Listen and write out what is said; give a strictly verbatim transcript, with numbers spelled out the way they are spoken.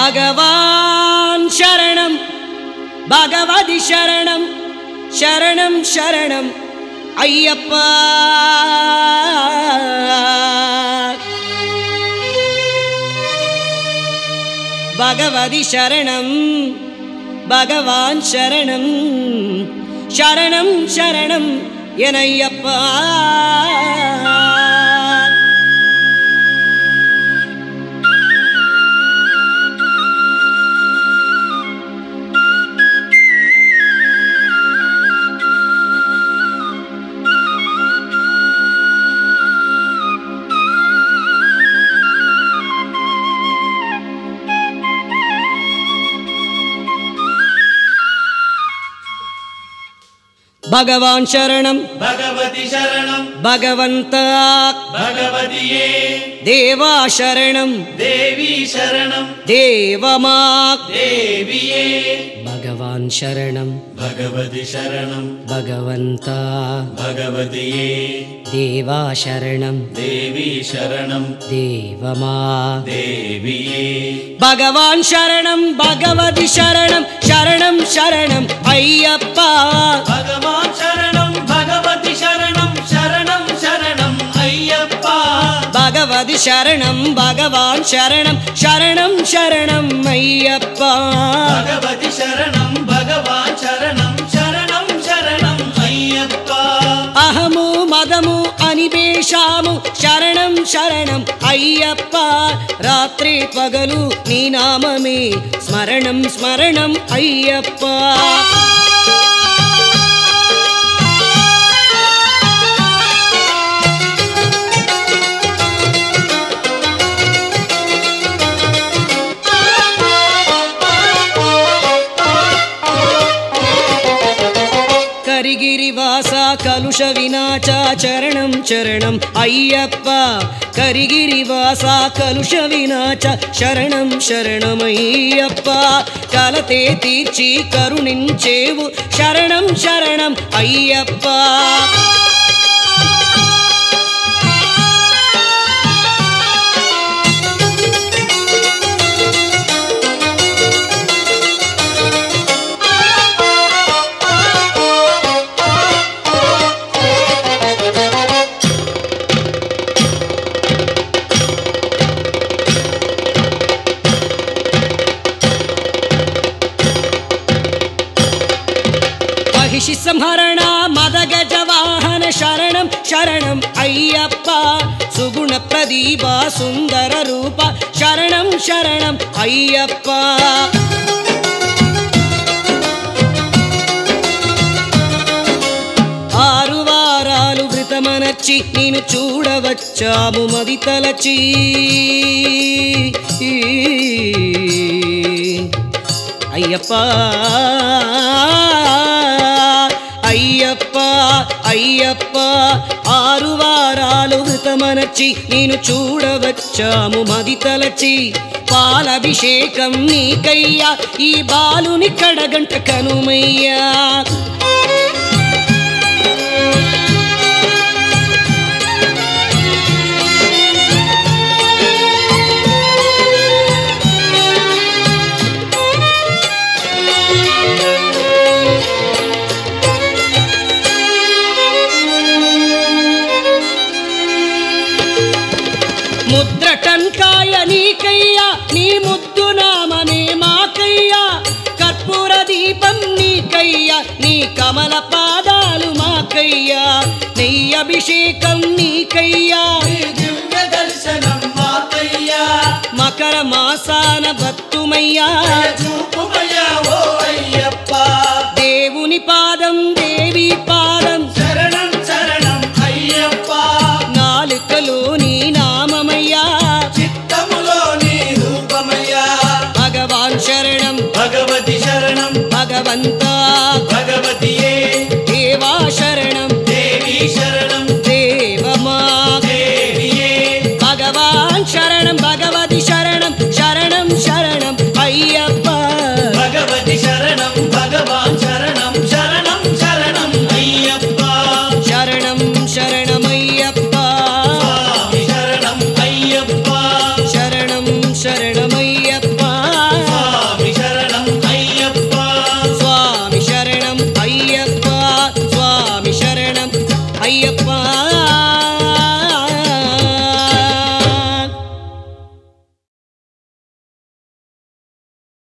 भगवान् शरणं भगवति शरणं शरणं शरणं अय्यप्पा भगवति शरणं भगवान् शरणं शरणं शरणं यनय्यप्पा भगवान् शरणं भगवति शरणं भगवन्ता भगवतिये देवा शरणं देवी शरणं देवमा देविये भगवान् शरणं भगवति शरणं भगवन्ता भगवतिये देवा शरणं देवी शरणं देवमा देविये भगवान् शरणं भगवति शरणं शरणं शरणं अय्यप्पा भगवान् शरणं भगवति शरणं शरणं शरणं अय्यप्पा भगवति शरणं भगवान् शरणं शरणं शरणं अय्यप्पा भगवति शरणं भगवान् शरणं शरणं शरणं अय्यप्पा अहमु मदमु अनिपेशामु शरणं शरणं अय्यप्पा रात्रि पगलु नी नाममे स्मरणं स्मरणं अय्यप्पा करिगिरिवासा कलुष विनाचा चरणं चरणं अय्यप्पा करिगिरिवासा कलुष विनाचा शरणं शरणं अय्यप्पा कलते तीर्ची करुणिंचेवु शरणं शरणं अय्यप्पा महिषि संहरण मदगज वाहन शरणं शरणं अय्यप्पा सुगुण प्रदीपा सुंदर रूप शरणं शरणं अय्यप्पा आरु वारालु वृतमनच्ची नीनु चूडवच्चामु मदि तलची अय्यप्पा అయ్యప్పా అయ్యప్పా ఆరు వారాలు వృతమనచి నేను చూడవచ్చాము మది తలచి పాలభిషేకం నీకయ్యా ఈ బాలుని కడగంట కనుమయ్యా ముద్ర టంకాయ నీకయ్యా నీ ముద్దు నామమే మాకయ్యా కర్పూర దీపం నీకయ్యా నీ కమల పాదాలు మాకయ్యా నెయ్యి అభిషేకం నీకయ్యా దివ్య దర్శనం మాకయ్యా మకర మాసాన భక్తుమయ్యా చూపుమయ్యా ఓ అయ్యప్పా దేవుని పాదం దేవి పాదం శరణం శరణం అయ్యప్పా నాలుకలో నీ నామమయ్యా చిత్తములో నీ రూపమయ్యా భగవాన్ శరణం భగవతి శరణం భగవంత